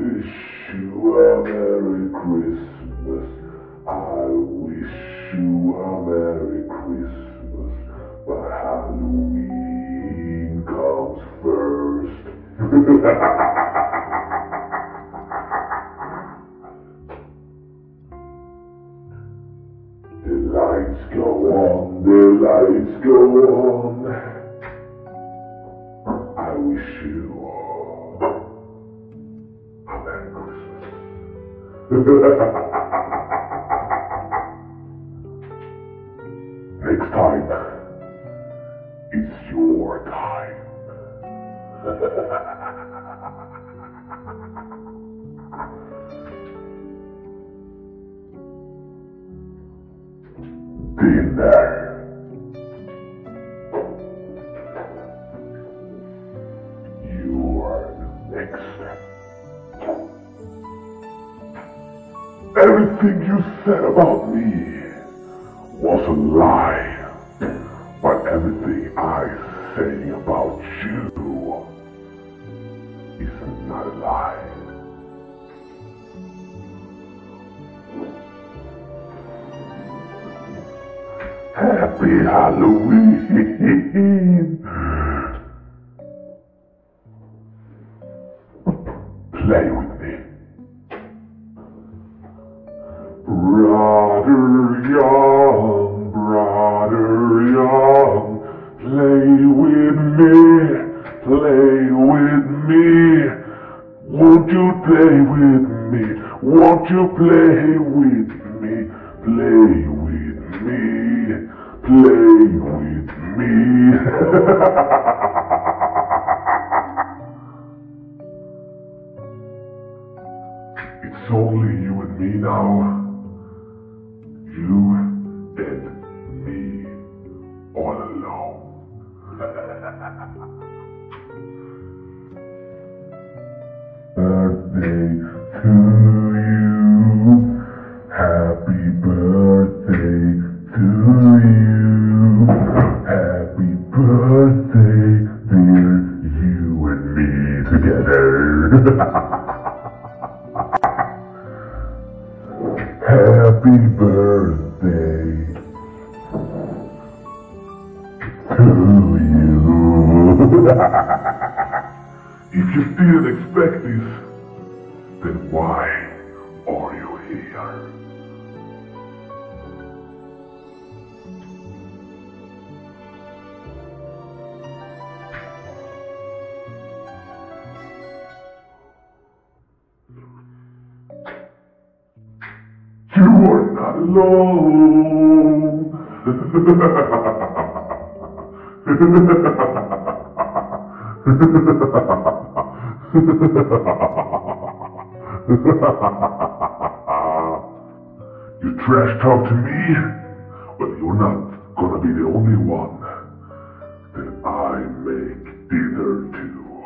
wish you a Merry Christmas. I wish you a Merry Christmas. But Halloween comes first. The lights go on, the lights go on. I wish you a Merry Christmas. Next time, it's your time. Dinner. You're next. Everything you said about me was a lie, but everything I say about you is not a lie. Happy Halloween! Play with me. Brother young, play with me, play with me. Won't you play with me? Won't you play with me? Play with me, play with me. It's only you and me now. You and me, all alone. Birthday to you. Happy birthday to you. Happy birthday, dear, you and me together. Happy birthday to you. If you didn't expect this, then why are you here? You are not alone. You trash talk to me? Well, you're not gonna be the only one that I make dinner to.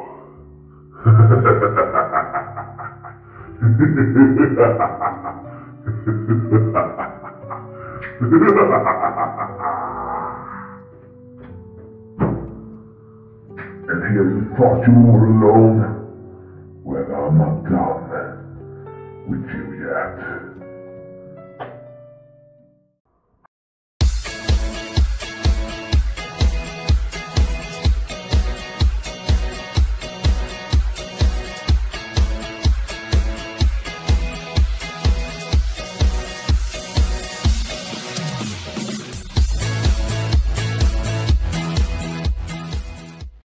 And here you thought you were alone? Well, I'm not done with you